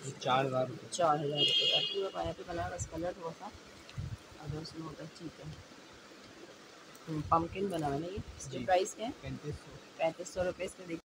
4000 रुपये का पूरा पाइनएप्पल बना है, बस कलर थोड़ा सा अगर उसमें होता है। ठीक है, पम्पकिन बना है ना ये। इसके प्राइस क्या है? 3500 3500 रुपये इसके। देखिए